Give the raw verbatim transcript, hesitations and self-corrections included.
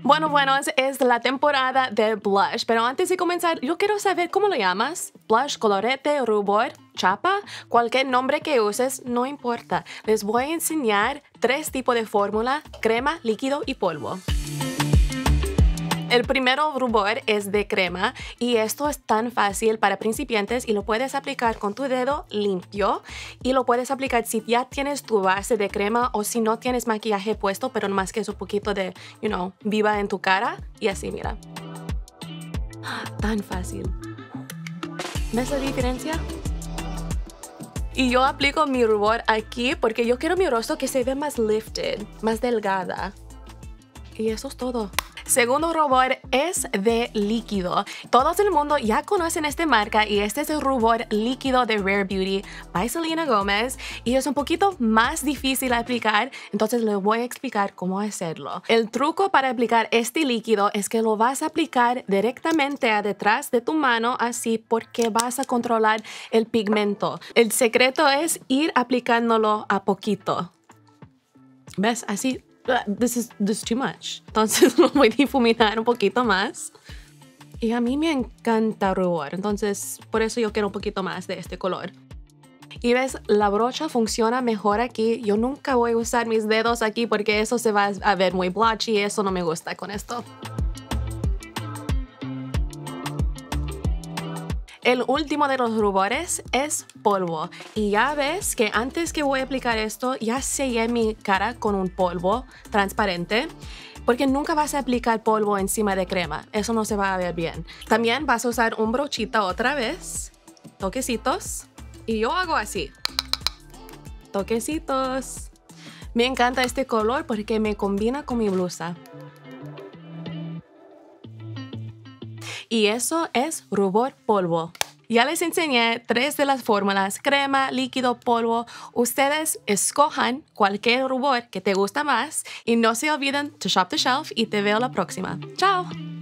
Bueno, bueno, es, es la temporada de blush, pero antes de comenzar, yo quiero saber cómo lo llamas. Blush, colorete, rubor, chapa, cualquier nombre que uses, no importa. Les voy a enseñar tres tipos de fórmula: crema, líquido y polvo. El primero rubor es de crema y esto es tan fácil para principiantes y lo puedes aplicar con tu dedo limpio y lo puedes aplicar si ya tienes tu base de crema o si no tienes maquillaje puesto, pero nomás que es un poquito de, you know, viva en tu cara y así, mira. Tan fácil. ¿Ves la diferencia? Y yo aplico mi rubor aquí porque yo quiero mi rostro que se vea más lifted, más delgada. Y eso es todo. Segundo rubor es de líquido. Todos el mundo ya conocen esta marca y este es el rubor líquido de Rare Beauty by Selena Gomez y es un poquito más difícil de aplicar, entonces les voy a explicar cómo hacerlo. El truco para aplicar este líquido es que lo vas a aplicar directamente a detrás de tu mano así porque vas a controlar el pigmento. El secreto es ir aplicándolo a poquito. ¿Ves? Así. This is, this is too much. Entonces lo voy a difuminar un poquito más. Y a mí me encanta rubor, entonces por eso yo quiero un poquito más de este color. Y ves, la brocha funciona mejor aquí. Yo nunca voy a usar mis dedos aquí porque eso se va a ver muy blotchy y eso no me gusta con esto. El último de los rubores es polvo. Y ya ves que antes que voy a aplicar esto, ya sellé mi cara con un polvo transparente. Porque nunca vas a aplicar polvo encima de crema. Eso no se va a ver bien. También vas a usar un brochita otra vez. Toquecitos. Y yo hago así. Toquecitos. Me encanta este color porque me combina con mi blusa. Y eso es rubor polvo. Ya les enseñé tres de las fórmulas: crema, líquido, polvo. Ustedes escojan cualquier rubor que te gusta más y no se olviden to shop the shelf y te veo la próxima. ¡Chao!